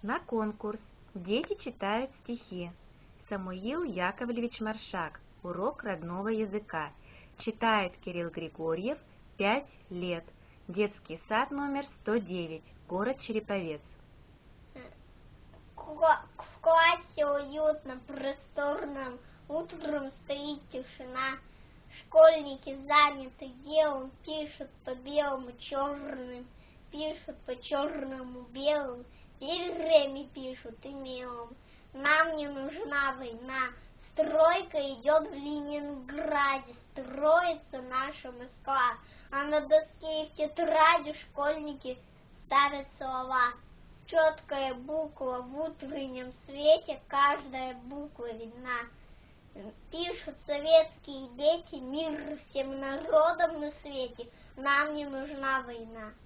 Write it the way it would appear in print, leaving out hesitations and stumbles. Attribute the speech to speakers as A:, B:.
A: На конкурс. Дети читают стихи. Самуил Яковлевич Маршак. Урок родного языка. Читает Кирилл Григорьев, 5 лет. Детский сад номер 109, город Череповец.
B: В классе уютно, просторном, утром стоит тишина. Школьники заняты делом, пишут по белому черным, пишут по черному белым, перьями пишут и мелом. Нам не нужна война, стройка идет в Ленинграде, строится наша Москва, а на доске и в тетради школьники ставят слова. Четкая буква в утреннем свете, каждая буква видна. Пишут советские дети, мир всем народам на свете, нам не нужна война.